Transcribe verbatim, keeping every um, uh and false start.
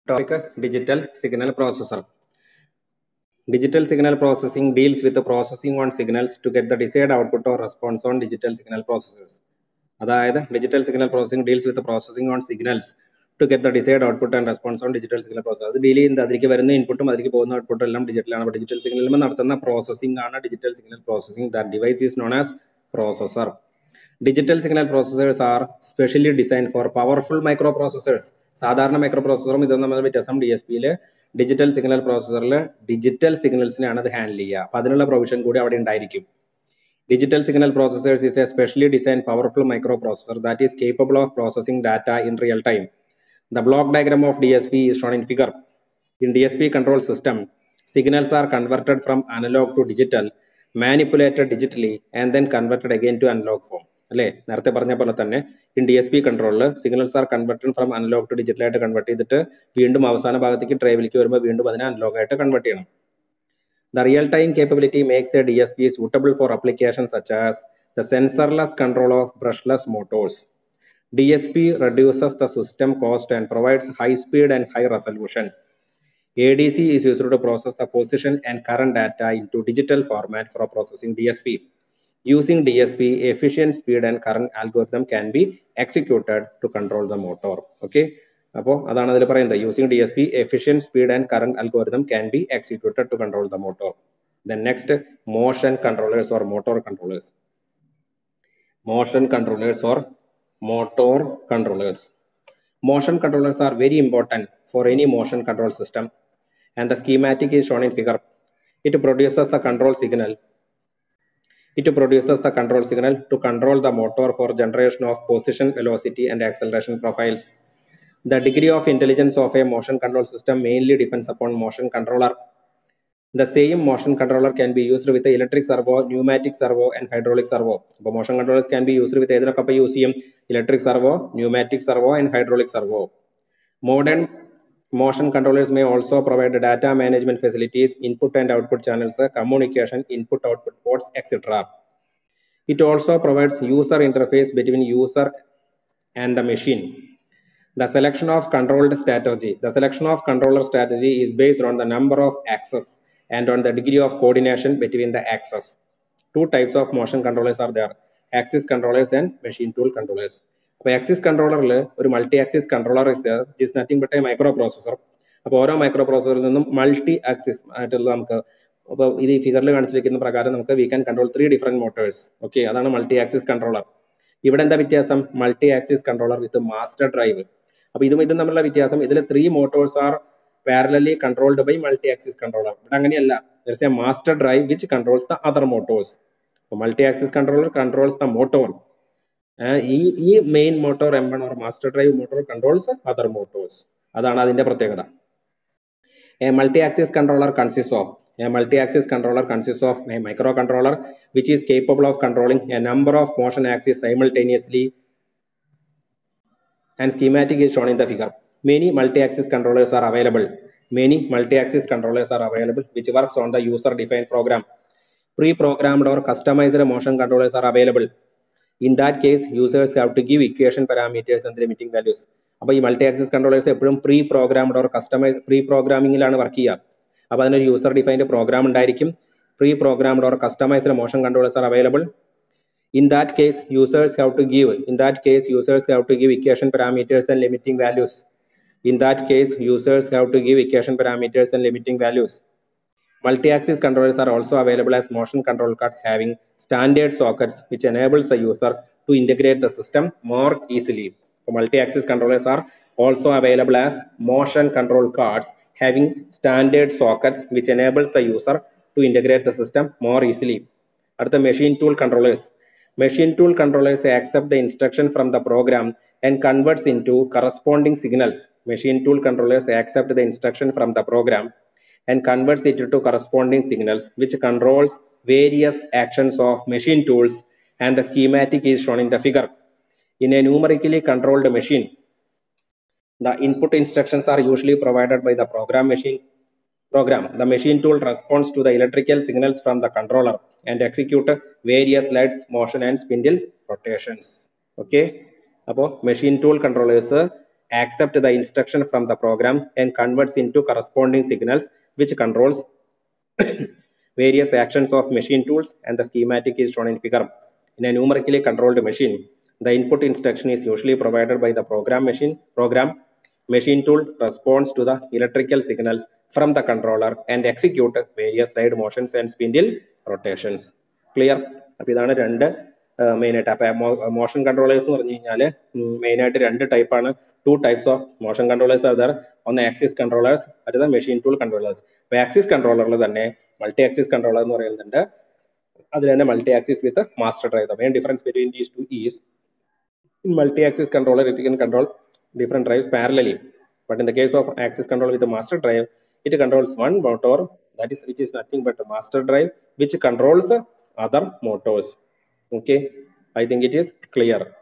Topic: digital signal processor. Digital signal processing deals with the processing on signals to get the desired output or response on digital signal processors. അതായത് digital signal processing deals with the processing on signals to get the desired output and response on digital signal processor. അത് deal ചെയ്യുന്നത് അതിലേക്ക് വരുന്ന ഇൻപുട്ടും അതിലേക്ക് പോകുന്ന ഔട്ട്പുട്ടും എല്ലാം ഡിജിറ്റലാണ്. അപ്പോൾ ഡിജിറ്റൽ സിഗ്നലിൽ നടത്തുന്ന പ്രോസസ്സിംഗ് ആണ് digital signal processing. That device is known as processor. Digital signal processors are specially designed for powerful microprocessors. സാധാരണ മൈക്രോ പ്രോസസ്സറും ഇതൊന്നും തമ്മിൽ വ്യത്യാസം ഡി എസ് പിയിൽ ഡിജിറ്റൽ സിഗ്നൽ പ്രോസസ്സറിൽ ഡിജിറ്റൽ സിഗ്നൽസിനെയാണ് അത് ഹാൻഡിൽ ചെയ്യുക. അപ്പോൾ അതിനുള്ള പ്രൊവിഷൻ കൂടി അവിടെ ഉണ്ടായിരിക്കും. Digital signal processors is a specially designed powerful microprocessor that is capable of processing data in real time. The block diagram of D S P is shown in figure. In D S P control system, signals are converted from analog to digital, manipulated digitally, and then converted again to analog form. അല്ലേ, നേരത്തെ പറഞ്ഞ പോലെ തന്നെ in D S P കൺട്രോളിൽ signals are converted from analog to digital ആയിട്ട് convert ചെയ്തിട്ട് വീണ്ടും അവസാന ഭാഗത്തേക്ക് ഡ്രൈവിലേക്ക് വരുമ്പോൾ വീണ്ടും അതിനെ അനലോഗ് ആയിട്ട് കൺവെർട്ട് ചെയ്യണം. The real-time capability makes a D S P suitable for applications such as the sensorless control of brushless motors. D S P reduces the system cost and provides high speed and high resolution. A D C is used to process the position and current data into digital format for processing D S P. Using D S P, efficient speed and current algorithm can be executed to control the motor. Okay. അപ്പോൾ അതാണ് അതിൽ പറയുന്നത്. Using D S P efficient speed and current algorithm can be executed to control the motor. Then next motion controllers or motor controllers. Motion controllers or motor controllers. Motion controllers are very important for any motion control system and the schematic is shown in figure. It produces the control signal It produces the control signal to control the motor for generation of position, velocity, and acceleration profiles. The degree of intelligence of a motion control system mainly depends upon motion controller. The same motion controller can be used with the electric servo, pneumatic servo, and hydraulic servo. So motion controllers can be used with either electric servo, pneumatic servo, and hydraulic servo. Modern motion controllers may also provide data management facilities, input and output channels, communication, input-output ports, et cetera. It also provides user interface between user and the machine. The selection of controlled strategy. The selection of controller strategy is based on the number of axes and on the degree of coordination between the axes. Two types of motion controllers are there: axis controllers and machine tool controllers. അപ്പോൾ axis കൺട്രോളറിൽ ഒരു multi axis controller is there, which is nothing but a microprocessor. അപ്പോൾ ഓരോ micro പ്രോസസറിൽ നിന്നും multi axis ആയിട്ടുള്ള നമുക്ക് അപ്പോൾ ഇത് ഈ ഫിഗറിൽ കാണിച്ചിരിക്കുന്ന പ്രകാരം നമുക്ക് we can control three different motors. Okay, അതാണ് മൾട്ടി ആക്സിസ് കൺട്രോളർ. ഇവിടെ എന്താ വ്യത്യാസം? Multi axis controller with master drive. അപ്പോൾ ഇതും ഇതും തമ്മിലുള്ള വ്യത്യാസം, ഇതിൽ three motors are parallelly controlled by multi axis controller. ഇവിടെ അങ്ങനെയല്ല, there is a master drive which controls the other motors. അപ്പോൾ multi axis controller controls the motor. ഈ ഈ main motor M one or master drive motor controls other Motors. അതാണ് അതിന്റെ പ്രത്യേകത. A multi axis controller consist of a multi axis controller consist of a microcontroller which is capable of controlling a number of motion axis simultaneously and schematic is shown in the figure. Many multi-axis controllers are available. Many multi-axis controllers are available which works on the user-defined program. Pre-programmed or customized motion controllers are available. In that case, users have to give equation parameters and limiting values. അപ്പോൾ ഈ multi axis controllers എപ്പോഴും pre programmed or customise pre പ്രോഗ്രാമിങ്ങിലാണ് work ചെയ്യുക. അപ്പോൾ അതിനൊരു user defined program ഉണ്ടായിരിക്കും. Pre programmed or customised motion controllers are available. In that case, users have to give. In that case, users have to give equation parameters and limiting values. In that case, users have to give equation parameters and limiting values. Multi-axis controllers are also available as motion control cards having standard sockets, which enables the user to integrate the system more easily. So multi-axis controllers are also available as motion control cards having standard sockets, which enables the user to integrate the system more easily. At the machine tool controllers. Machine tool controllers accept the instruction from the program and converts into corresponding signals. Machine tool controllers accept the instruction from the program and converts it to corresponding signals, which controls various actions of machine tools, and the schematic is shown in the figure. In a numerically controlled machine, the input instructions are usually provided by the program machine program. The machine tool responds to the electrical signals from the controller and execute various lights, motion and spindle rotations. Okay, അപ്പോൾ machine tool controllers accept the instruction from the program and converts into corresponding signals, which controls various actions of machine tools, and the schematic is shown in figure. In a numerically controlled machine, the input instruction is usually provided by the program machine. Program machine tool responds to the electrical signals from the controller and execute various slide motions and spindle rotations. Clear? അപ്പോൾ ഇതാണ് രണ്ട് main ആയിട്ട്. അപ്പോൾ motion controllers എന്ന് പറഞ്ഞു കഴിഞ്ഞാൽ main ആയിട്ട് രണ്ട് ടൈപ്പാണ്. Two types of motion controllers are there. ഒന്ന് ആക്സിസ് കൺട്രോളേഴ്സ്, അടുത്ത മെഷീൻ ടൂൾ കൺട്രോളേഴ്സ്. അപ്പോൾ ആക്സിസ് കൺട്രോളറിൽ തന്നെ മൾട്ടി ആക്സിസ് കൺട്രോളർ എന്ന് പറയുന്നുണ്ട്, അതിൽ തന്നെ multi axis with master drive. The main difference between these two is in multi-axis controller it can control different drives parallelly, but in the case of axis controller with a master drive, it controls one motor, that is which is nothing but a master drive which controls other motors. Okay, I think it is clear.